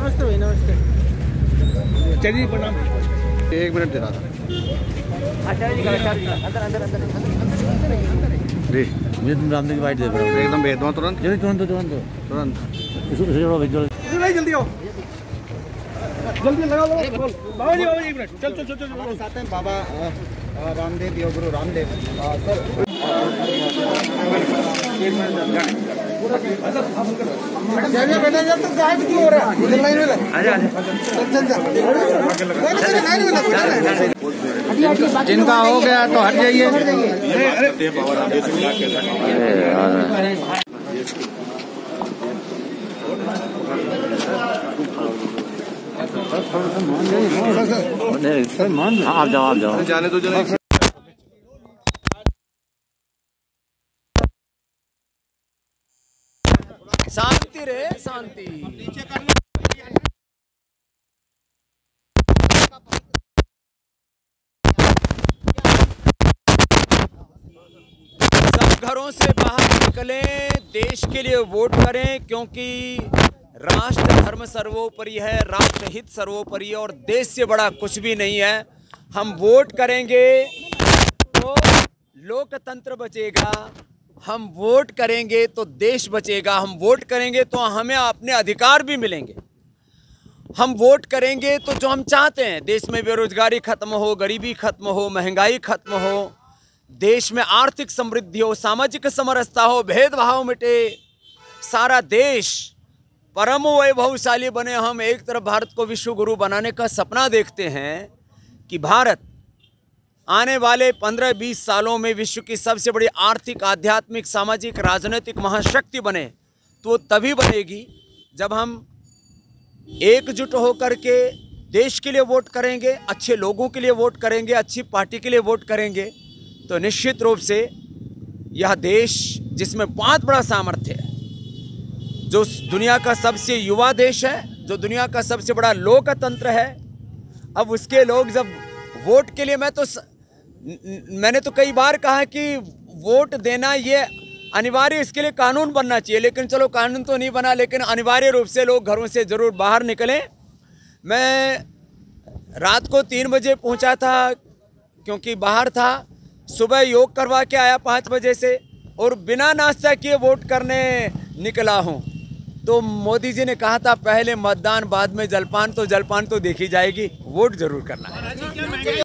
नमस्ते भाई, नमस्ते। चलिए प्रणाम। 1 मिनट दे रहा था। अच्छा जी, अंदर अंदर अंदर अंदर जी मुझे तुम रामदेव की वाइट दे रहे हो। एकदम भेज दूँ तुरंत तुरंत तुरंत तुरंत तुरंत। भाई जल्दी आओ, जल्दी लगा लो। बाबा जी 1 मिनट, चल चल चल चल। हमारे साथ हैं बाबा रामदेव, योग गुरु रामदेव सर। बेटा जब तक गायब क्यों हो रहा है? इधर लाइन में लग। जिनका हो गया तो हट जाइए। आप जाओ आप जाओ। जाने दो जरा। शांति रे शांति। सब घरों से बाहर निकलें, देश के लिए वोट करें, क्योंकि राष्ट्र धर्म सर्वोपरि है, राष्ट्र हित सर्वोपरि है और देश से बड़ा कुछ भी नहीं है। हम वोट करेंगे तो लोकतंत्र बचेगा, हम वोट करेंगे तो देश बचेगा, हम वोट करेंगे तो हमें अपने अधिकार भी मिलेंगे, हम वोट करेंगे तो जो हम चाहते हैं, देश में बेरोजगारी खत्म हो, गरीबी खत्म हो, महंगाई खत्म हो, देश में आर्थिक समृद्धि हो, सामाजिक समरसता हो, भेदभाव मिटे, सारा देश परम वैभवशाली बने। हम एक तरफ भारत को विश्व गुरु बनाने का सपना देखते हैं कि भारत आने वाले 15-20 सालों में विश्व की सबसे बड़ी आर्थिक, आध्यात्मिक, सामाजिक, राजनीतिक महाशक्ति बने। तो वो तभी बनेगी जब हम एकजुट होकर के देश के लिए वोट करेंगे, अच्छे लोगों के लिए वोट करेंगे, अच्छी पार्टी के लिए वोट करेंगे। तो निश्चित रूप से यह देश जिसमें बहुत बड़ा सामर्थ्य है, जो दुनिया का सबसे युवा देश है, जो दुनिया का सबसे बड़ा लोकतंत्र है, अब उसके लोग जब वोट के लिए, मैंने तो कई बार कहा कि वोट देना ये अनिवार्य, इसके लिए कानून बनना चाहिए, लेकिन चलो कानून तो नहीं बना, लेकिन अनिवार्य रूप से लोग घरों से ज़रूर बाहर निकलें। मैं रात को 3 बजे पहुंचा था क्योंकि बाहर था, सुबह योग करवा के आया 5 बजे से और बिना नाश्ता किए वोट करने निकला हूं। तो मोदी जी ने कहा था पहले मतदान बाद में जलपान, तो जलपान तो देखी जाएगी, वोट जरूर करना है।